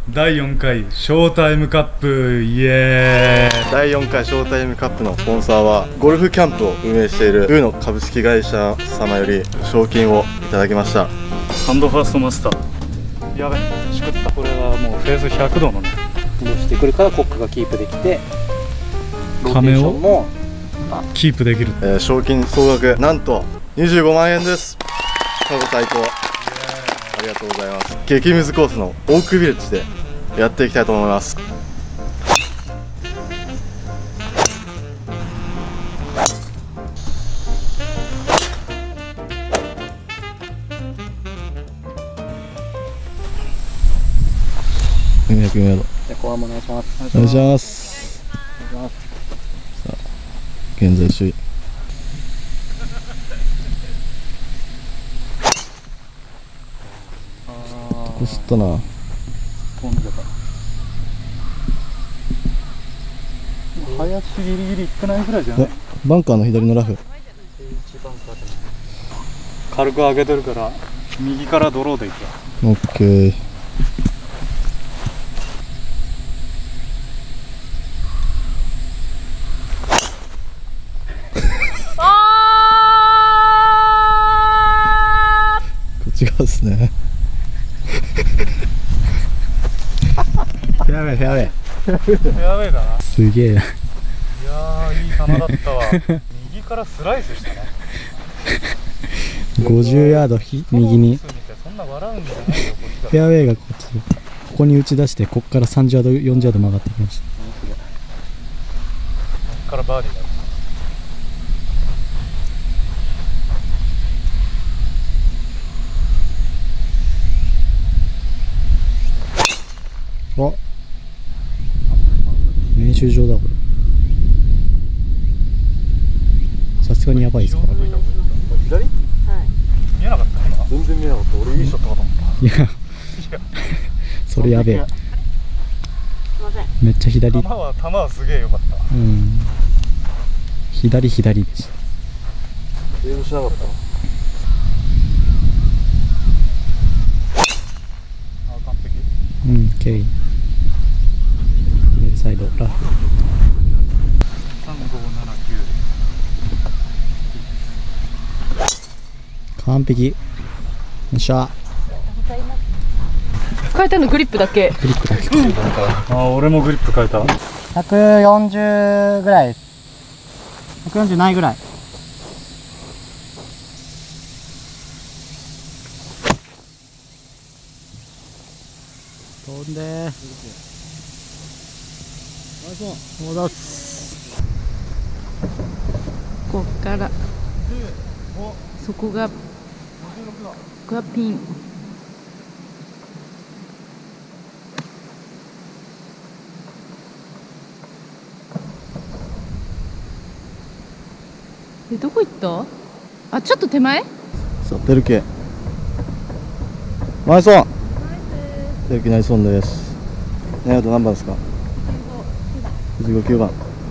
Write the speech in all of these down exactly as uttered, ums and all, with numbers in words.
だいよんかいショータイムカップ、イエーイ。 だいよんかいショータイムカップのスポンサーはゴルフキャンプを運営しているウーノ株式会社様より賞金をいただきました。 ハンドファーストマスター、やべしくった。これはもうフェーズひゃくどのね戻してくるからコックがキープできて、 亀をもキープできる。 えー、賞金総額なんとにじゅうごまんえんです。過去最高。ありがとうございます。激ムズコースのオークビレッジでやっていきたいと思います。にひゃくヤード。 じゃあ後半もお願いします。 お願いします。 お願いします。 さあ現在首位。こすったな。 飛んでた。林ギリギリいってないぐらいじゃない？ バンカーの左のラフ。 軽く上げてるから右からドローでいくわ。 オッケー。こっち側ですね。フェアウェイフェアウェイフェアウェイだな。 すげえ。いやーいい球だったわ。右からスライスしたね。 ごじゅうヤードひ右に。 そんな笑うんじゃないよ。 フェアウェイがこっちでここに打ち出して、ここからさんじゅうヤードよんじゅうヤード曲がってきました。 ここからバーディーだ。 あ、練習場だこれ。さすがにやばいですか。 左？はい。見えなかった今。全然見えなかった。俺いいショットかと思った。いや、 それやべえ。めっちゃ左。 球は球はすげえ良かった。 うん。左左でした。 セーブしなかった。あ、完璧。 うん、オッケー。サイドラフさんごななきゅう。 完璧。よっしゃ。 変えたのグリップだけ。 グリップだけ。 うん、 あ、俺もグリップ変えた。 ひゃくよんじゅうぐらい。ひゃくよんじゅうないぐらい。 飛んでー。戻す。 こっからそこがここがピン。え、どこ行った？あ、ちょっと手前？ そう、テルケナイスオン。テルケナイスオンです。ね、あと何番ですか？じゅうご、きゅうばん。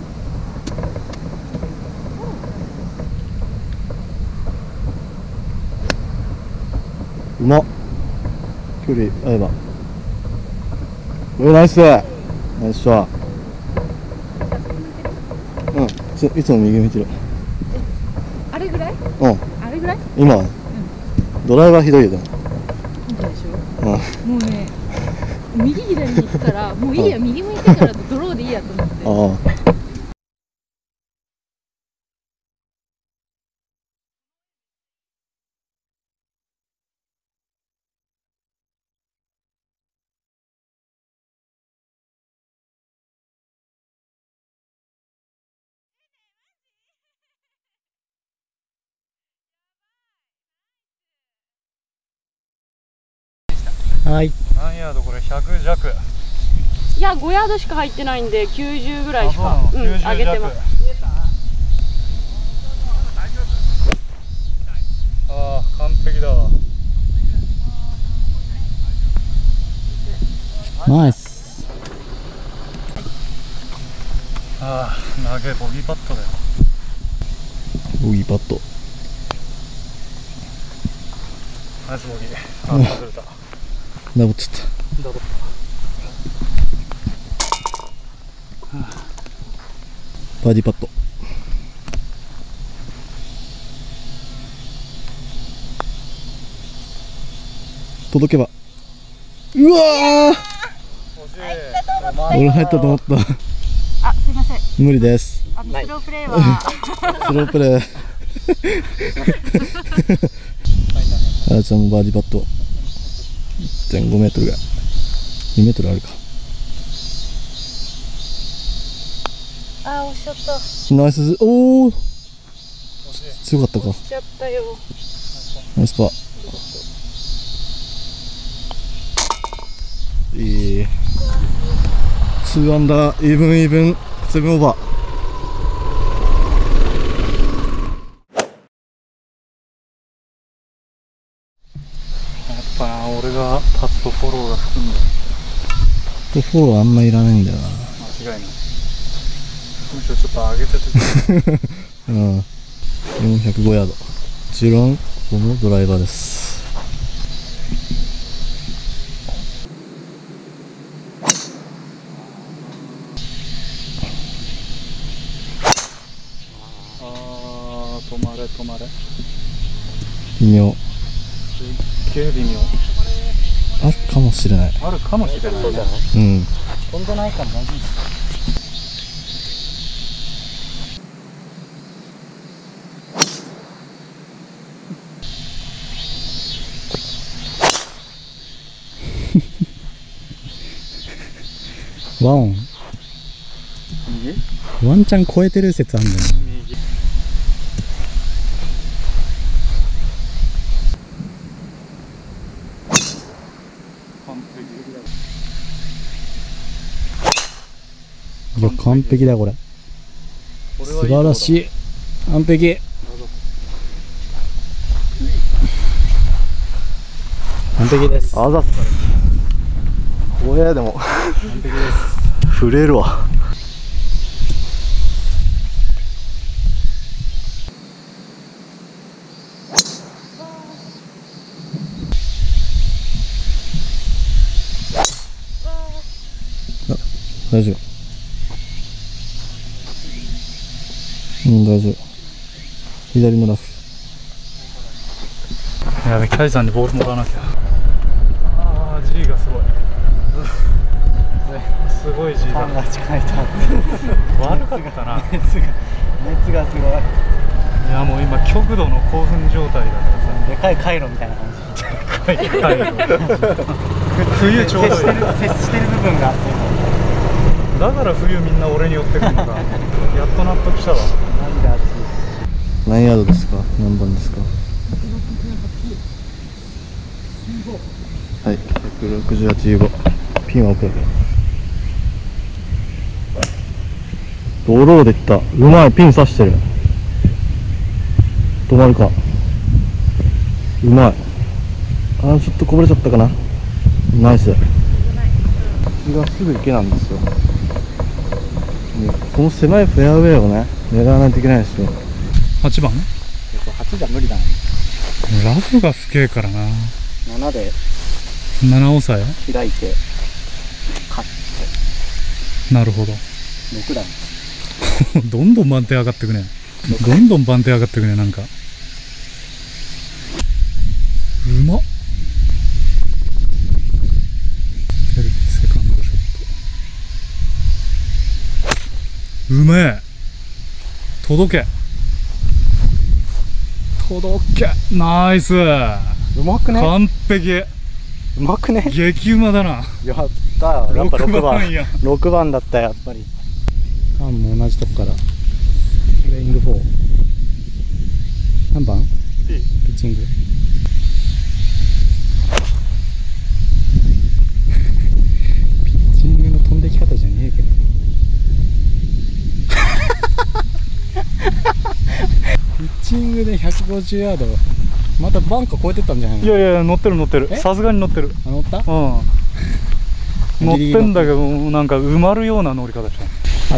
うまっ。距離合えば。うわ、ナイスナイスショット。うん、いつ、いつも右向いてる。 あれぐらい？ うん。 あれぐらい？ 今、うん、ドライバーひどいよ。でも本当でしょ。 うん。 もうね、右左に行くからもういいや、右向いてからドローでいいやと思って。ああ。はい。 何ヤードこれひゃくじゃく。 いや、ごヤードしか入ってないんできゅうじゅうぐらいしか、うん、上げてます。 ああ、完璧だわ。 ナイス。 ああ、投げボギーパットだよ。 ボギーパット。 ナイスボギー。あ、外れた。 ダボっちゃった。 ダボっバーディーパット。届けば。うわー、俺入ったと思った。 あ、すいません。 無理です。 あのスロープレーはスロープレー。あやちゃんもバーディーパット。いってんごメートルぐらい。にメートルあるか。 あ、押しちゃった。 ナイス。おお。強かったか。 押しちゃったよ。 ナイスパー。いい。ツーアンダー、イーブンイーブン、セブンオーバー。 やっぱな、俺がパットフォローがつくんだよ。 フォローあんまいらないんだよな。 間違いない。むしろちょっと上げててうん。よんひゃくごヤード。もちろんこのドライバーです。 あー、止まれ止まれ。 微妙。 すっげえ微妙。 あるかもしれない。 あるかもしれないね。 うん。 飛んでないから大丈夫です。 ワン右？ ワンチャン超えてる説あるんだよな。 右。完璧。 いや完璧だよこれ。素晴らしい。完璧。完璧です。 あざっす。怖えでも。 完璧です。 震えるわ。大丈夫。うん、大丈夫。左のラフ。 やべ、キャディさんにボールもらわなきゃ。あー、G がすごい。すごい G だ。 ファンが近いと悪かったな。 熱が熱がすごい。 いや、もう今極度の興奮状態だからでかい回路みたいな感じ。 さ。でかい冬ちょうどいい。 接してる接してる部分が熱い。 だから冬みんな俺に寄ってくるのか。やっと納得したわ。 なんで熱い。 何ヤードですか。何番ですか。はい、ひゃくろくじゅうはちユーゴ。ピンは奥だけど。ドローでいった。うまい。ピン刺してる。止まるか。うまい。あー、ちょっとこぼれちゃったかな。ナイス。こっちがすぐ池なんですよ。この狭いフェアウェイをね、狙わないといけないですよ。 はちばん？ はちじゃ無理だね。 ラフがすげえからな。 ななでなな抑え？ 開いてカット。 なるほど。 ろくだね。 どんどん番手上がってくね。どんどん番手上がってくね、なんか。うまっ。テレビセカンドショット。うめえ。届け。届け。ナイス。 うまくね。 完璧。 うまくね。 激うまだな。 やったー。やっぱろくばん。 や。 ろくばんだったやっぱり。ファンも同じとこから。プレイングフォー。何番？ピッチング。ピッチングの飛んでき方じゃねえけど。ピッチングでひゃくごじゅうヤード。またバンカー超えてったんじゃないの？ いやいや、乗ってる乗ってる。さすがに乗ってる。 あ、乗った？ うん。乗ってんだけど、なんか埋まるような乗り方した。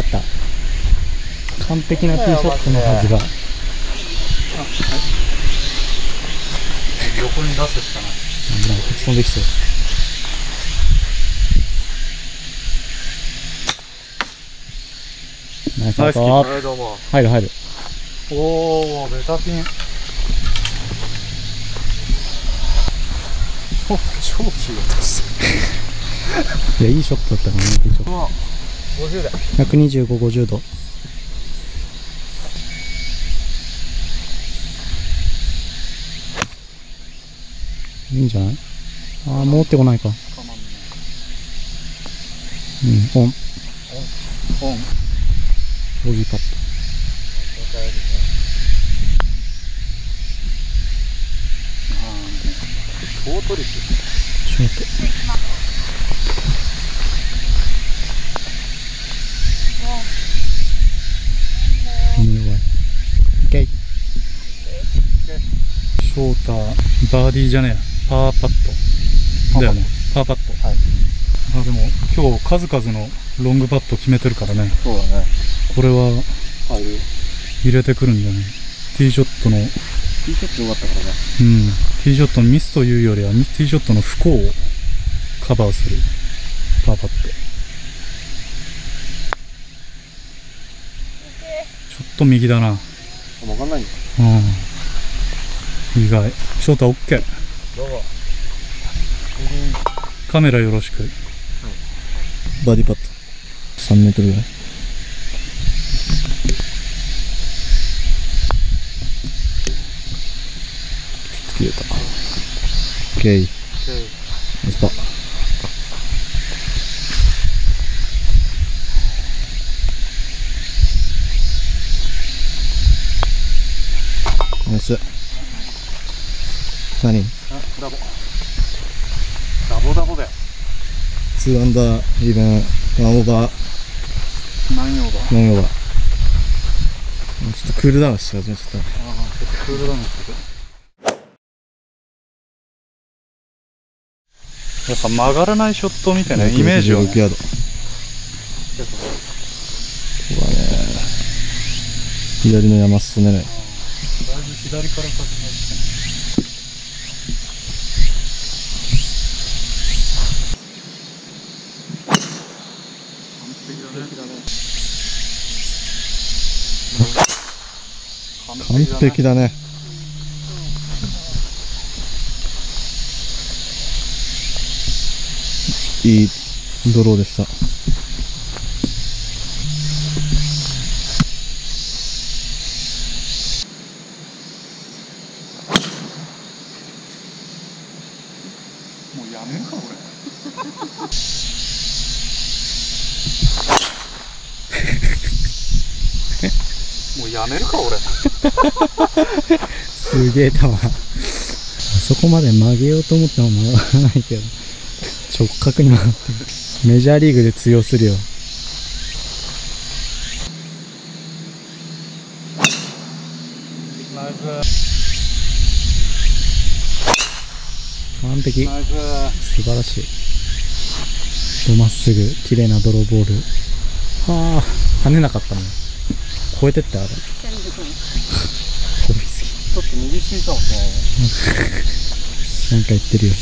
あった。完璧なティーショットのはずが。 横に出すしかない。 なんか飛んできそう。 ナイスアウト。 はい、どうも。 入る入る。 おお、ベタピン。お、超気落としていや、いいショットだったからね、いいショット。 ごじゅうだい。 ひゃくにじゅうご、ごじゅうど。いいんじゃない？ああ、戻ってこないか。うん、オン。 オン。 ボギーパット。ショート率。 ショート。弱い。オッケー。 ショーター、バーディーじゃねえや。パーパット。だよね。パーパット。はい。あ、でも、今日数々のロングパット決めてるからね。 そうだね。 これは、 入るよ。 入れてくるんじゃない？ティーショットの、 ティーショット良かったからね。 うん。ティーショットのミスというよりは、ティーショットの不幸をカバーするパーパット。ちょっと右だな。 わかんないんだ。 うん。意外。ショートは OK。 どうも。 カメラよろしく。 バーディーパット。さんメートルぐらい。切れた。オッケー。ナイスパー。ナイス。何？ ダボ。ダボダボだよ。 ツーアンダー、イーブン、ワンオーバー、 ナインオーバー。 ナインオーバー。ちょっとクールダウンし始めちゃった。 ああ、ちょっとクールダウンしてて。やっぱ曲がらないショットみたいなイメージを、ね、 ろくヤード。ここはね、左の山裾狙い。だいぶ左から風が来て。 完璧だね。いいドローでした。 もうやめるか俺。もうやめるか俺。 すげえ球。あそこまで曲げようと思っても曲がらないけど、直角に曲がってる。メジャーリーグで通用するよ。 ナイス。 完璧。 ナイス。 素晴らしい。まっすぐ綺麗なドローボール。はあ、跳ねなかったもん。超えてってあれ。飛びすぎ。 ちょっと右すぎかもしれないね。 なんか言ってるよ。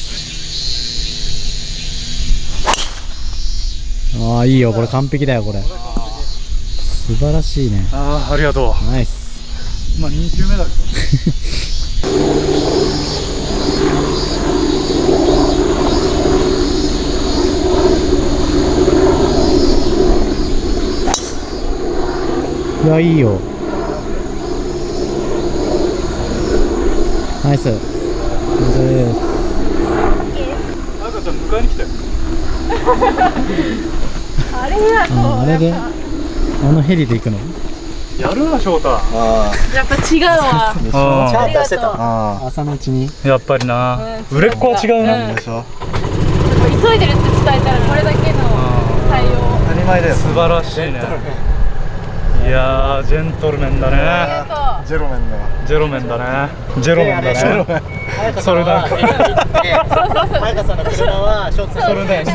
ああ、いいよ、これ完璧だよ、これ。素晴らしいね。 ああ、ありがとう。 ナイス。 まあに球目だけど。 いや、いいよ。ナイス。ナイスです。 赤ちゃん迎えに来たよ。 あれやとあ、あれで、あのヘリで行くの？ やるな、翔太。 ああ。 やっぱ違うわ。 でしょ。 あーありがとう。 あ朝のうちに。 やっぱりな、 うん売れっ子は違うあ。 な、 でしょ。 急いでるって伝えたらこれだけの対応。 当たり前だよ。 素晴らしいね。いやー、ジェントルメンだね。 ありがとう。 ジェロメンだわ。 ジェロメンだね。ジェロメンだね。それだ。 早川さんの車はショーツ。 それね、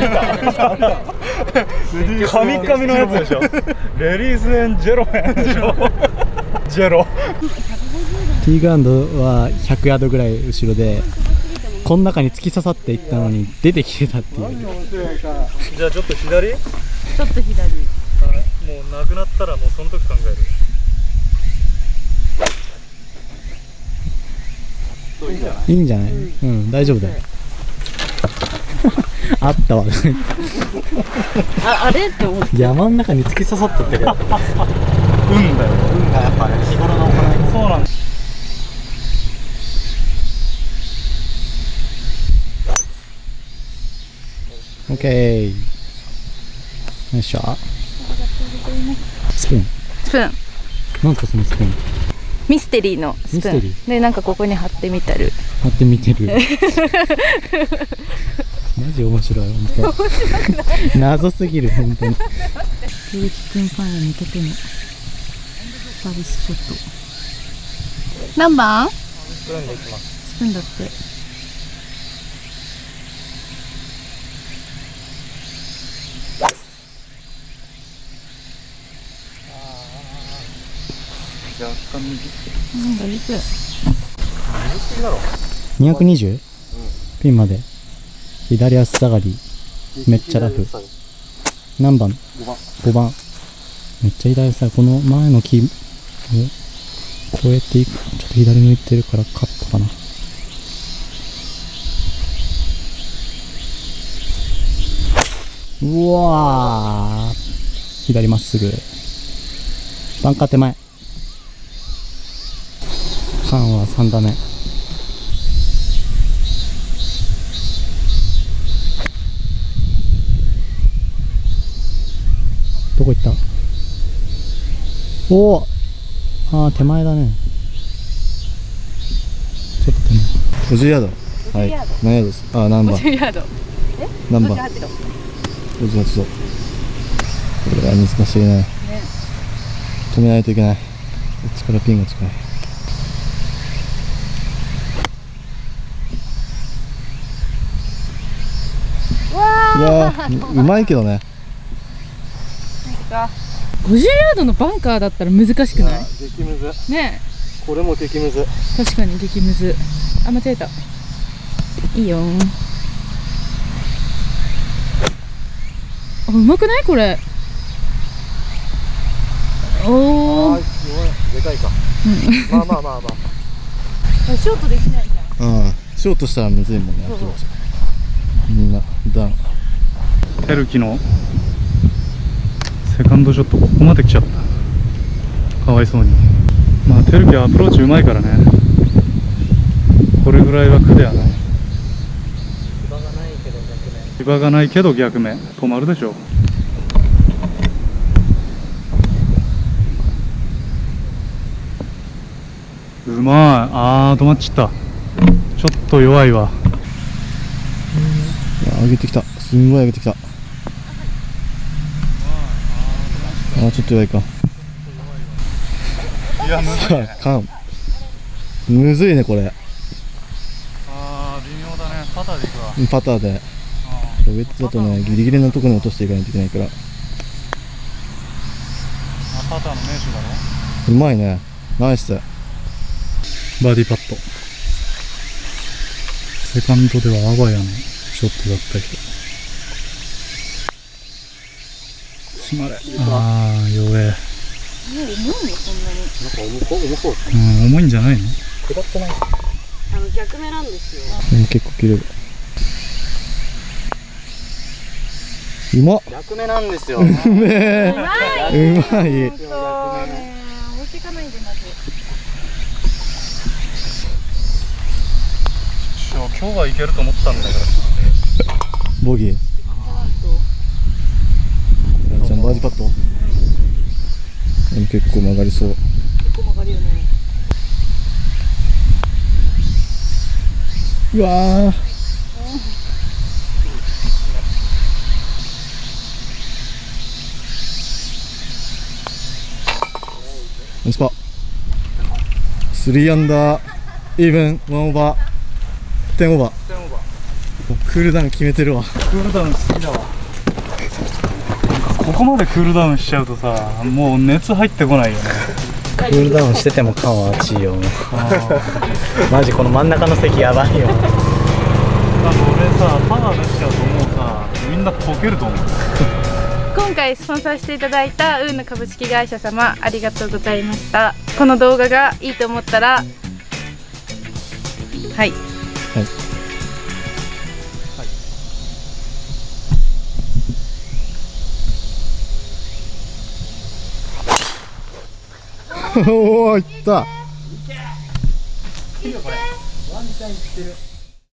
カミカミのやつでしょ。レディースエンジェロメンでしょ。ジェロ。 ティーグラウンドはひゃくヤードぐらい後ろで、この中に突き刺さっていったのに出てきてたっていう。 じゃあちょっと左？ ちょっと左。 もうなくなったらもうその時考える。 いいんじゃないいいんじゃない、うん、うん、大丈夫だよ。あったわ。 あ、あれって思って。 山の中に突き刺さってってる。運だよ。 運がやっぱね、日頃の行い。 そうなんだ。 オッケー。よいしょ。スプーン。 スプーン。 なんかそのスプーン。 ミステリーのスプーン。 ミステリー。 で、なんかここに貼ってみたる。 貼ってみてる。マジ面白い、本当。謎すぎる、本当に。 ゆうきくんファンへ向けてのサービスショット。何番？ スプーンでいきます。 スプーンだって。 若干右。 なんかいく。 にひゃくにじゅう？うん、ピンまで。左足下がり。めっちゃラフ。何番？ごばん。ごばん。めっちゃ左足下がり。この前の木を越えていく。ちょっと左向いてるからカットかな。うわー。左まっすぐ。バンカー手前。缶はさん打目。どこ行った？おお、ああ手前だね。ちょっと手前。 ごじゅうヤード。はい。何ヤードです。あ、何番？ ごじゅうヤード。え？ 何番？ごじゅうはちど。これは難しいね。ね。止めないといけない。こっちからピンが近い。いやー、うまいけどね。 ごじゅうヤードのバンカーだったら難しくない？ 激ムズ。 ねえ。これも激ムズ。 確かに激ムズ。あ、間違えた。いいよ。あ、うまくないこれ。おお。 でかいか。うん、まあまあまあまあ。 ショートできないじゃん。 うん。ショートしたらむずいもんね。そうそう、みんなダウン。 テルキのセカンドショットここまで来ちゃった。かわいそうに。まあテルキはアプローチうまいからね。これぐらいは苦ではない。 芝がないけど逆目。 芝がないけど逆目。止まるでしょ。うまい。あー止まっちゃった。ちょっと弱いわ。 上げてきた。すんごい上げてきた。あーちょっと弱いか。 いやむずいね。 かんむずいねこれ。 あー微妙だね。パターでいくわ。 パターで。ウェッジだとねギリギリのところに落としていかないといけないから。 あパターの名手だろ。 うまいね。ナイス。 バーディーパット。セカンドではあわやのショットだったけど。しまれ。ああ、弱え。 重いのそんなに。 なんか重こ重そう。 うん、重いんじゃないの？ 下ってない。 あの逆目なんですよ。 うん、結構切れる。うまっ。 逆目なんですよ。 うめえ。 うまい。 うまい。 本当ね。置いていかないでまず。 今日はいけると思ったんだからボギー。じゃあバーディーパット。うん、結構曲がりそう。 結構曲がるよね。 うわー。ナイスパー。スリーアンダーイーブンワンオーバー。テンオーバー。 テンオーバー。 クールダウン決めてるわ。 クールダウン好きだわ。ここまでクールダウンしちゃうとさ、もう熱入ってこないよね。 クールダウンしてても感は熱いよ。マジこの真ん中の席やばいよ。 なんか俺さ、パワー出しちゃうともうさ、みんなポケると思う。 今回スポンサーしていただいたウーヌ株式会社様、ありがとうございました。この動画がいいと思ったら、はいはいおお、いった。 ワンちゃんいってる。